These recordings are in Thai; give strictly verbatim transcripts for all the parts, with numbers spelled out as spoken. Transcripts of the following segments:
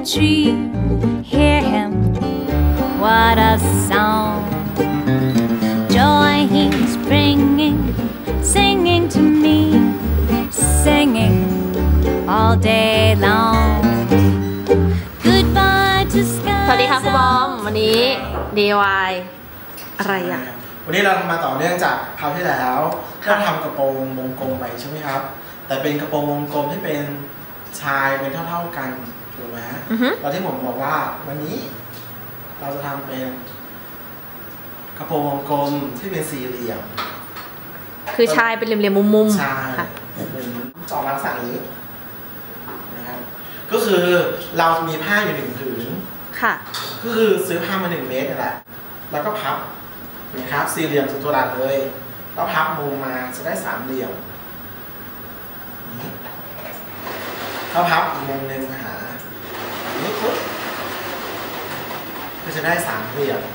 tree. Hear him, what a song. Joy he's bringing, singing to me, singing all day long. Goodbye to sky. สวัสดีค่ะคุณบอมวันนี้ ดี วาย อะไรอ่ะวันนี้เราทำมาต่อเนื่องจากคราวที่แล้วเราทำกระโปรงวงกลมไปใช่ไหมครับแต่เป็นกระโปรงวงกลมที่เป็นชายเป็นเท่าๆกันถูกไหมแล้วที่ผมบอกว่าวันนี้เราจะทำเป็นกระโปรงวงกลมที่เป็นสี่เหลี่ยมคือชายเป็นเหลี่ยมๆมุมๆใช่เป็นจอลักษณะนี้นะครับก็คือเรามีผ้าอยู่หนึ่งผืนค่ะก็คือซื้อผ้ามาหนึ่งเมตรนี่แหละแล้วก็พับนะครับสี่เหลี่ยมจัตุรัสเลยแล้วพับมุมมาจะได้สามเหลี่ยมนี่แล้วพับอีกมุมหนึ่งมาหานี่ปุ๊บก็จะได้สามเหลี่ยม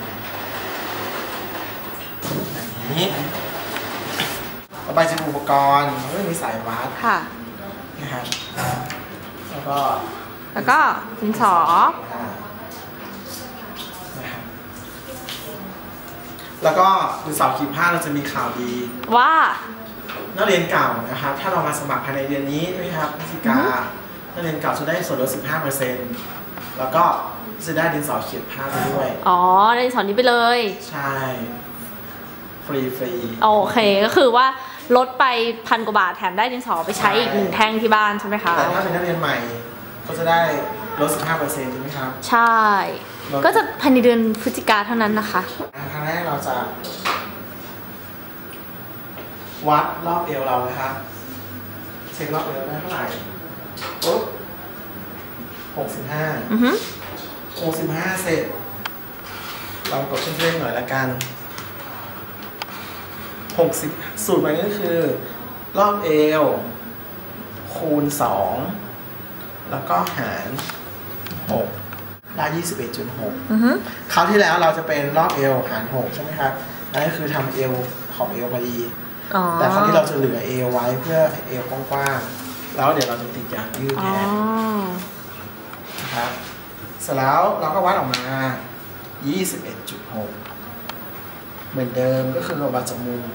แบบนี้ต่อไปจะอุปกรณ์ก็มีสายวัดค่ะนะครับแล้วก็แล้วก็ดินสอแล้วก็ดินสอขีดผ้าเราจะมีข่าวดีว่านักเรียนเก่านะครับถ้าเรามาสมัครภายในเดือนนี้นะครับพฤศจิกานักเรียนเก่าจะได้ส่วนลด สิบห้าเปอร์เซ็นต์ แล้วก็จะได้ดินสอเขียนผ้าไปด้วยอ๋อได้ดินสอนี้ไปเลยใช่ฟรีฟรีโอเคก็คือว่าลดไปพันกว่าบาทแถมได้ดินสอไปใช้อีกหนึ่งแท่งที่บ้านใช่ไหมคะแต่ถ้าเป็นนักเรียนใหม่ก็จะได้ลด สิบห้าเปอร์เซ็นต์ ใช่ไหมครับใช่ก็จะภายในเดือนพฤศจิกาเท่านั้นนะคะครั้งแรกเราจะวัดรอบเอวเรานะครับเช็ครอบเอวได้เท่าไหร่ปุ๊บหกสิบห้าอือฮึหกสิบห้าเสร็จลองกดเพื่อนๆหน่อยละกันหกสิบสูตรมันก็คือรอบเอวคูณสองแล้วก็หารหกได้ ยี่สิบเอ็ดจุดหกอือฮึคราวที่แล้วเราจะเป็นรอบเอวหารหกใช่ไหมครับนั่นก็คือทำเอวของเอวพอดีแต่คราวนี้เราจะเหลือเอวไว้เพื่อเอวกว้างๆแล้วเดี๋ยวเราจะติดยางยืดแทนนะครับเสร็จแล้วเราก็วัดออกมา ยี่สิบเอ็ดจุดหก เหมือนเดิมก็คือเราวัดจากมุม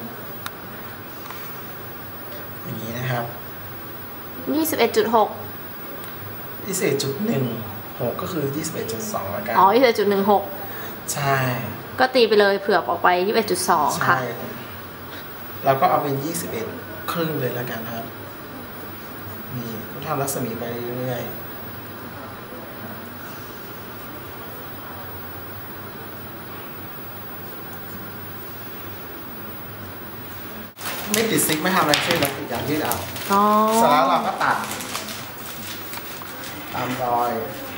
อย่างนี้นะครับยี่สิบเอ็ดจุดหกยี่สิบเอ็ดจุดหนึ่งหก ก็คือ ยี่สิบเอ็ดจุดสอง แล้วกันอ๋อ ยี่สิบเอ็ดจุดหนึ่งหกใช่ก็ตีไปเลยเผื่อออกไป ยี่สิบเอ็ดจุดสอง ค่ะเราก็เอาเป็นยี่สิบเอ็ดครึ่งเลยแล้วกันครับนี่ก็ทำรัศมีไปเรื่อยๆไม่ติดซิกไม่ทำอะไรเช่นเราติดยางยืดเอาเสร็จแล้วเราก็ตัดตามรอย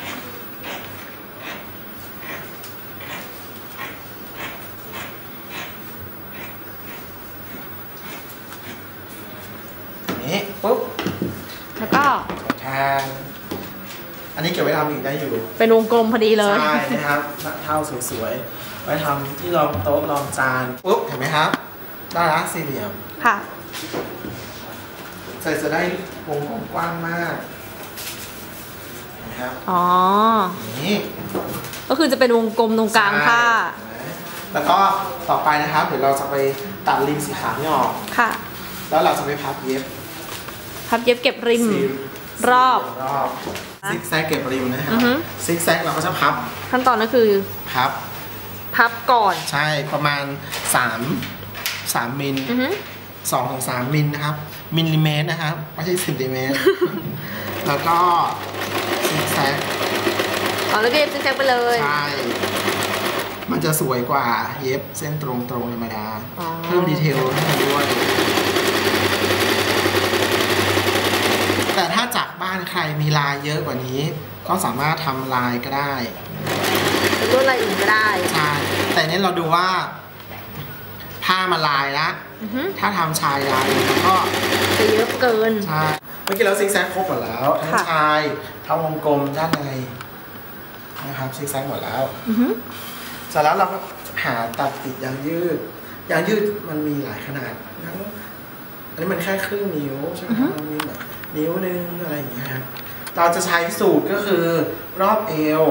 นี้ปุ๊บแล้วก็แทนอันนี้เก็บไว้ทำอีกได้อยู่เป็นวงกลมพอดีเลยใช่นะครับเท่าสวยๆไว้ทำที่รองโต๊ะรองจานปุ๊บเห็นไหมครับได้ละสี่เหลี่ยมค่ะใส่จะได้วงกลมกว้างมากนะครับอ๋อนี่ก็คือจะเป็นวงกลมตรงกลางผ้าแล้วก็ต่อไปนะครับเดี๋ยวเราจะไปตัดริมสีขาวนี่ออกค่ะแล้วเราจะไปพับเย็บพับเย็บเก็บริมรอบรอบซิกแซกเก็บริมนะครับซิกแซกเราก็จะพับขั้นตอนก็คือพับพับก่อนใช่ประมาณสามสามมิลสองถึงสามมิลนะครับมิลลิเมตรนะครับไม่ใช่เซนติเมตรแล้วก็ซิกแซกอ๋อแล้วก็เย็บซิกแซกไปเลยใช่มันจะสวยกว่าเย็บเส้นตรงตรงธรรมดาเพิ่มดีเทลให้มันด้วยแต่ถ้าจากบ้านใครมีลายเยอะกว่านี้ก็สามารถทำลายก็ได้ลวดลายอื่นก็ได้ใช่แต่นี้เราดูว่าผ้ามาลายละถ้าทำชายลายแล้วก็จะเยอะเกินใช่เมื่อกี้เราซิกแซกครบหมดแล้วทั้งชายทั้งวงกลมด้านในนะครับซิกแซกหมดแล้วเสร็จแล้วเราก็หาตัดติดยางยืดยางยืดมันมีหลายขนาดอันนี้มันแค่ครึ่งนิ้วใช่ไหมมันมีแบบนิ้วนึงอะไรอย่างเงี้ยครับเราจะใช้สูตรก็คือรอบเอว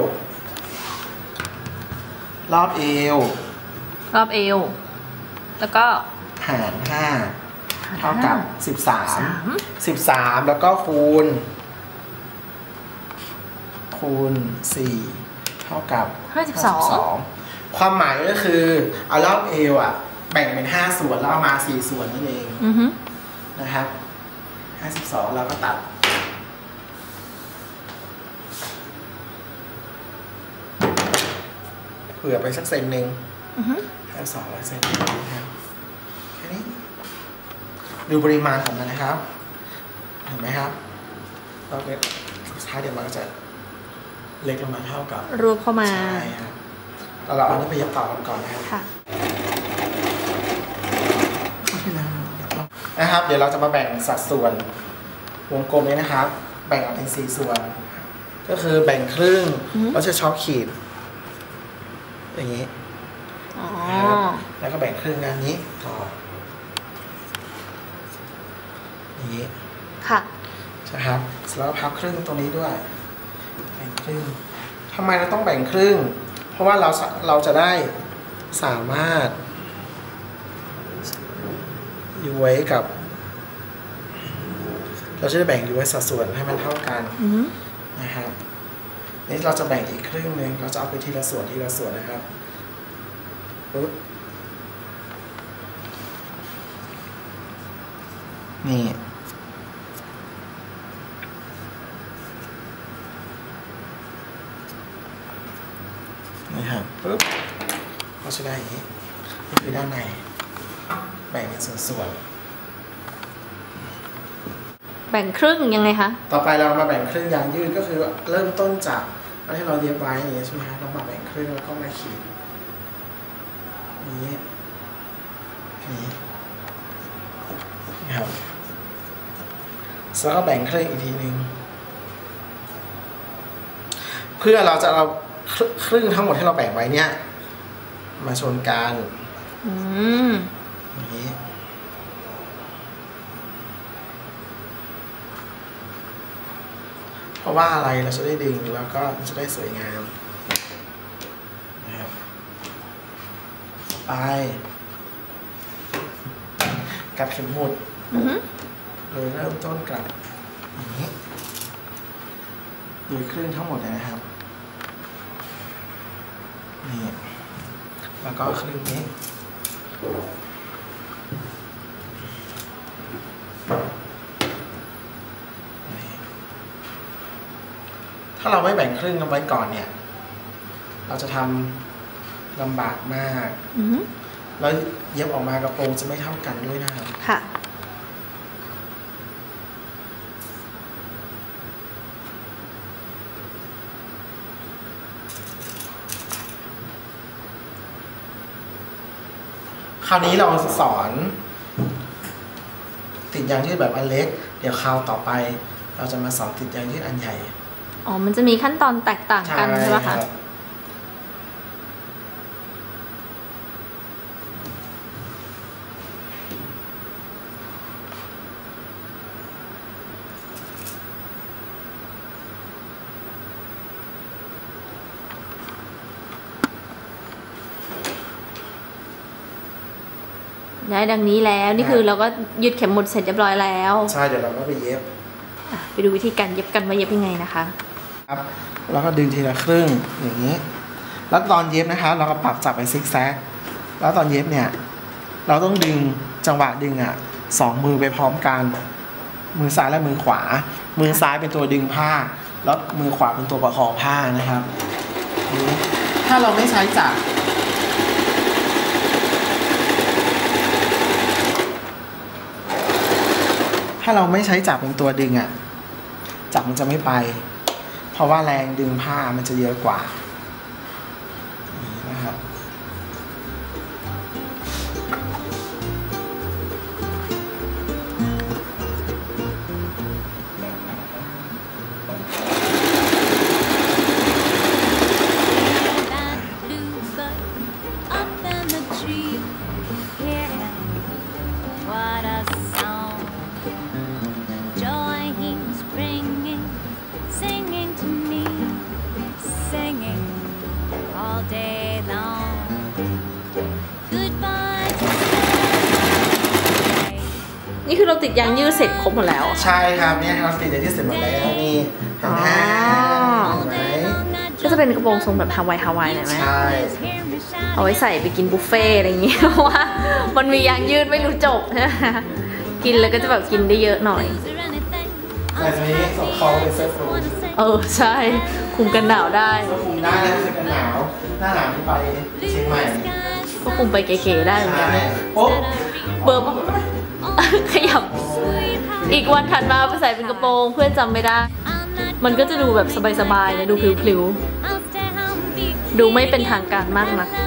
รอบเอวรอบเอวแล้วก็หารห้าเท่ากับสิบสามสิบสามแล้วก็คูณคูณสี่เท่ากับห้าสิบสองความหมายก็คือเอารอบเอวอ่ะแบ่งเป็นห้าส่วนแล้วเอามาสี่ส่วนนั่นเองนะครับห้าสิบสองเราก็ตัดเผื่อไปสักเซนหนึ่งห้าสองร้อยเซนนะครับแค่นี้ดูปริมาณของมันนะครับเห็นไหมครับรอบเล็กสุดท้ายเดี๋ยวมันก็จะเล็กลงมาเท่ากับรูปเข้ามาใช่ครับเราเอาอันนี้ไปยัดต่อกันก่อนนะครับค่ะนะครับเดี๋ยวเราจะมาแบ่งสัดส่วนวงกลมนี้นะครับแบ่งออกเป็นสี่ส่วนก็คือแบ่งครึ่งเราจะช็อคขีดอย่างนี้แล้วก็แบ่งครึ่งอันนี้ต่ออย่างนี้ค่ะใช่ครับแล้วพับครึ่งตรงนี้ด้วยแบ่งครึ่งทำไมเราต้องแบ่งครึ่งเพราะว่าเราเราจะได้สามารถอยู่ไว้กับเราจะได้แบ่งอยู่ไว้สัดส่วนให้มันเท่ากันนะครับนี่เราจะแบ่งอีกครึ่งหนึ่งเราจะเอาไปทีละส่วนทีละส่วนนะครับปุ๊บนี่นี่ครับปุ๊บเราจะได้อย่างนี้นี่คือด้านในแบ่งเป็นส่วนแบ่งครึ่งยังไงคะต่อไปเรามาแบ่งครึ่งยางยืดก็คือเริ่มต้นจากอันที่เราเย็บไว้อย่างนี้ใช่ไหมครับเรามาแบ่งครึ่งแล้วก็มาขีดนี้นี้นะครับแล้วก็แบ่งครึ่งอีกทีหนึ่งเพื่อเราจะเอาครึ่งทั้งหมดที่เราแบ่งไว้เนี่ยมาชนกันอย่างนี้เพราะว่าอะไรเราจะได้ดึงแล้วก็จะได้สวยงามนะครับไปกับเข็มหมุดโดยเริ่มต้นกับอย่างนี้โดยครึ่งทั้งหมดเลยนะครับนี่แล้วก็ครึ่งนี้ถ้าเราไม่แบ่งครึ่งกันไว้ก่อนเนี่ยเราจะทำลำบากมากแล้วเย็บออกมากระโปรงจะไม่เท่ากันด้วยนะครับค่ะคราวนี้เราสอนติดยางยืดแบบอันเล็กเดี๋ยวคราวต่อไปเราจะมาสอนติดยางยืดอันใหญ่อ๋อมันจะมีขั้นตอนแตกต่างกันใช่ไหมคะได้ดังนี้แล้วนี่คือเราก็ยึดเข็มหมุดเสร็จเรียบร้อยแล้วใช่เดี๋ยวเราก็ไปเย็บไปดูวิธีการเย็บกันว่าเย็บยังไงนะคะครับแล้วก็ดึงทีละครึ่งอย่างนี้แล้วตอนเย็บนะคะเราก็ปรับจับไปซิกแซกแล้วตอนเย็บเนี่ยเราต้องดึงจังหวะดึงอ่ะสองมือไปพร้อมกันมือซ้ายและมือขวามือซ้ายเป็นตัวดึงผ้าแล้วมือขวาเป็นตัวประคองผ้านะครับถ้าเราไม่ใช้จับถ้าเราไม่ใช้จับเป็นตัวดึงอ่ะจับมันจะไม่ไปเพราะว่าแรงดึงผ้ามันจะเยอะกว่านี่นะครับเราติดยางยืดเสร็จครบหมดแล้วใช่ครับเนี่ยเราติดยางยืดเสร็จหมดแล้วนี่เห็นไหมก็จะเป็นกระโปรงทรงแบบฮาวายฮาวายหน่อยไหมใช่เอาไว้ใส่ไปกินบุฟเฟ่อะไรอย่างเงี้ยเพราะว่ามันมียางยืดไม่รู้จบนะกินแล้วก็จะแบบกินได้เยอะหน่อยแต่ทีนี้สองคอเป็นเสื้อคลุมเออใช่คุมกันหนาวได้เสื้อคลุมได้เสื้อกันหนาวหน้าหนาวที่ไปเชียงใหม่ก็คุมไปเก๋ๆได้เหมือนกันปุ๊บเบอร์ปุ๊บขยับอีกวันถัดมาไปใส่เป็นกระโปรงเพื่อนจำไม่ได้มันก็จะดูแบบสบายๆนะดูพลิ้วๆดูไม่เป็นทางการมากนัก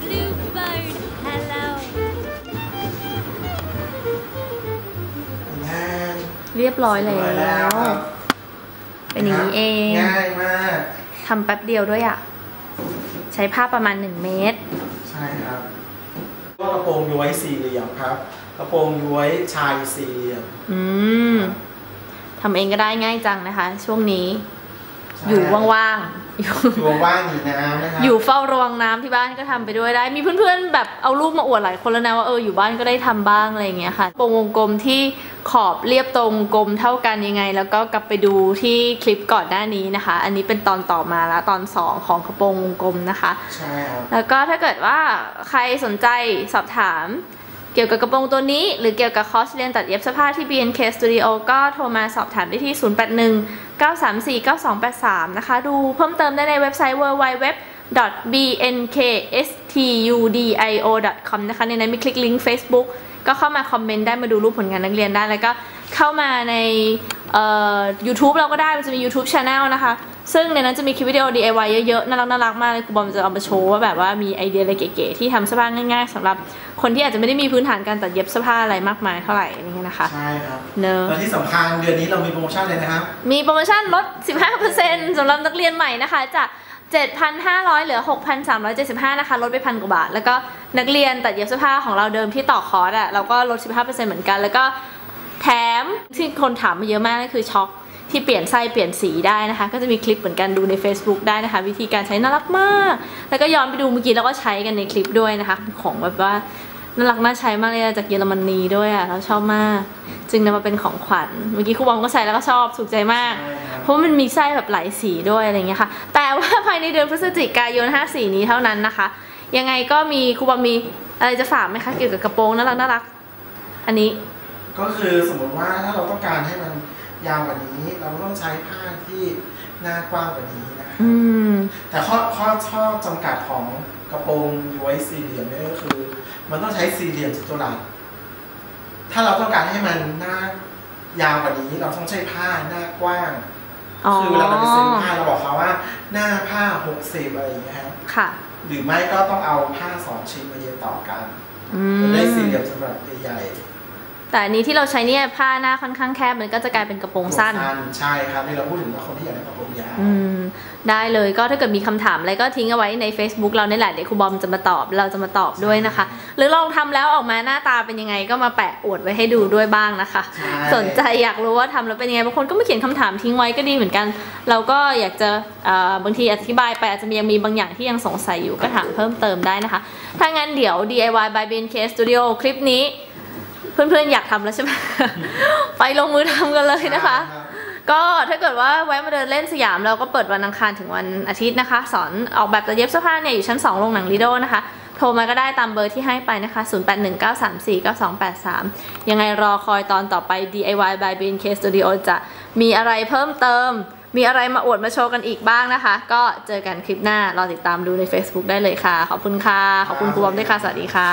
เรียบร้อยแล้วเป็นอย่างนี้เองง่ายมากทำแป๊บเดียวด้วยอ่ะใช้ผ้าประมาณหนึ่งเมตรใช่ครับก็กระโปรงย้วยสี่เหลี่ยมครับกระโปรงย้วยชายสี่เหลี่ยมอืมทำเองก็ได้ง่ายจังนะคะช่วงนี้อยู่ว่างๆอยู่ว่างๆอยู่น้ำนะคะอยู่เฝ้าระวังน้ำที่บ้านก็ทำไปด้วยได้มีเพื่อนๆแบบเอารูปมาอวดหลายคนแล้วนะว่าเอออยู่บ้านก็ได้ทำบ้างอะไรอย่างเงี้ยค่ะวงวงกลมที่ขอบเรียบตรงกลมเท่ากันยังไงแล้วก็กลับไปดูที่คลิปก่อนหน้านี้นะคะอันนี้เป็นตอนต่อมาแล้วตอนสองของกระโปรงวงกลมนะคะใช่ครับแล้วก็ถ้าเกิดว่าใครสนใจสอบถามเกี่ยวกับกระโปรงตัวนี้หรือเกี่ยวกับคอร์สเรียนตัดเย็บเสื้อผ้าที่ บี เอ็น เค Studio ก็โทรมาสอบถามได้ที่ ศูนย์ แปด หนึ่ง เก้า สาม สี่ เก้า สอง แปด สาม นะคะดูเพิ่มเติมได้ในเว็บไซต์ ดับเบิลยู ดับเบิลยู ดับเบิลยู ดอท บี เอ็น เค สตูดิโอ ดอท คอม นะคะในนั้นมีคลิกลิงก์ Facebook ก็เข้ามาคอมเมนต์ได้มาดูรูปผลงานนักเรียนได้แล้วก็เข้ามาในเอ่อ YouTube เราก็ได้มันจะมี YouTube Channel นะคะซึ่งในนั้นจะมีคลิปวิดีโอ ดี ไอ วาย เยอะๆน่ารักน่ารักมากเลยครูบอมจะเอามาโชว์ว่าแบบว่ามีไอเดียอะไรเก๋ๆที่ทำเสื้อผ้าง่ายๆสำหรับคนที่อาจจะไม่ได้มีพื้นฐานการตัดเย็บเสื้อผ้าอะไรมากมายเท่าไหร่อะไรเงี้ยนะคะใช่ครับเนอะและที่สำคัญเดือนนี้เรามีโปรโมชั่นเลยนะครับมีโปรโมชั่นลด สิบห้าเปอร์เซ็นต์ สำหรับนักเรียนใหม่นะคะจาก เจ็ดพันห้าร้อย เหลือ หกพันสามร้อยเจ็ดสิบห้า นะคะลดไปพันกว่าบาทแล้วก็นักเรียนตัดเย็บเสื้อผ้าของเราเดิมที่ต่อคอร์สอ่ะเราก็ลด สิบห้าเปอร์เซ็นต์ เหมือนกันแล้วก็แถมที่คนถามมาเยอะมากนั่นคือช็อคที่เปลี่ยนไส้เปลี่ยนสีได้นะคะก็จะมีคลิปเหมือนกันดูใน Facebook ได้นะคะวิธีการใช้น่ารักมากแล้วก็ย้อนไปดูเมื่อกี้แล้วก็ใช้กันในคลิปด้วยนะคะของแบบว่าน่ารักน่าใช้มากเลยจากเยอรมนีด้วยอ่ะเราชอบมากจึงนำมาเป็นของขวัญเมื่อกี้ครูบอมก็ใช้แล้วก็ชอบถูกใจมากเพราะมันมีไส้แบบหลายสีด้วยอะไรเงี้ยค่ะแต่ว่าภายในเดือนพฤศจิกายนห้าสีนี้เท่านั้นนะคะยังไงก็มีครูบอมมีอะไรจะฝากไหมคะเกี่ยวกับกระโปรงน่ารักน่ารักอันนี้ก็คือสมมติว่าถ้าเราต้องการให้มันยาวกว่านี้เราต้องใช้ผ้าที่หน้ากว้างกว่านี้นะคะแต่ข้อข้อข้อจำกัดของกระโปรงย้วยสี่เหลี่ยมนี่ก็คือมันต้องใช้สี่เหลี่ยมจัตุรัสถ้าเราต้องการให้มันหน้ายาวกว่านี้เราต้องใช้ผ้าหน้ากว้างคือเวลาเราไปซื้อผ้าเราบอกเขาว่าหน้าผ้าหกสิบอะไรอย่างเงี้ยค่ะหรือไม่ก็ต้องเอาผ้าสองชิ้นมาเย็บต่อกันได้สี่เหลี่ยมจัตุรัสใหญ่แต่อันนี้ที่เราใช้เนี่ยผ้าหน้าค่อนข้างแคบมันก็จะกลายเป็นกระโปรงสั้นใช่ครับนี่เราพูดถึงว่าคนที่อยากได้กระโปรงยาวได้เลยก็ถ้าเกิดมีคำถามอะไรก็ทิ้งเอาไว้ใน Facebook เราเนี่ยแหละเดี๋ยวครูบอมจะมาตอบเราจะมาตอบด้วยนะคะหรือลองทำแล้วออกมาหน้าตาเป็นยังไงก็มาแปะอวดไว้ให้ดูด้วยบ้างนะคะสนใจอยากรู้ว่าทำแล้วเป็นยังไงบางคนก็มาเขียนคำถามทิ้งไว้ก็ดีเหมือนกันเราก็อยากจะบางทีอธิบายไปอาจจะยังมีบางอย่างที่ยังสงสัยอยู่ก็ถามเพิ่มเติมได้นะคะถ้างั้นเดี๋ยว ดี ไอ วาย by บี เอ็น เค Studio คลิปนี้เพื่อนๆอยากทำแล้วใช่ไหม ไปลงมือทำกันเลยนะคะก็ถ้าเกิดว่าแวะมาเดินเล่นสยามเราก็เปิดวันอังคารถึงวันอาทิตย์นะคะสอนออกแบบตัดเย็บเสื้อผ้าเนี่ยอยู่ชั้นสองโรงหนังลีโดนะคะโทรมาก็ได้ตามเบอร์ที่ให้ไปนะคะศูนย์ แปด หนึ่ง เก้า สาม สี่ เก้า สอง แปด สามยังไงรอคอยตอนต่อไป ดี ไอ วาย by บี เอ็น เค Studio จะมีอะไรเพิ่มเติมมีอะไรมาอวดมาโชว์กันอีกบ้างนะคะก็เจอกันคลิปหน้ารอติดตามดูใน Facebook ได้เลยค่ะขอบคุณค่ะขอบคุณครูบอมด้วยค่ะสวัสดีค่ะ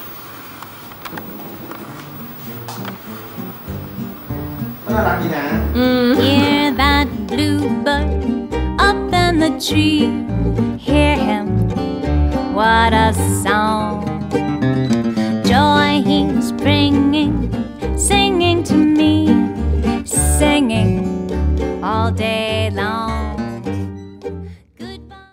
Hear that bluebird up in the tree. Hear him, what a song. Joy he's bringing, singing to me, singing all day long.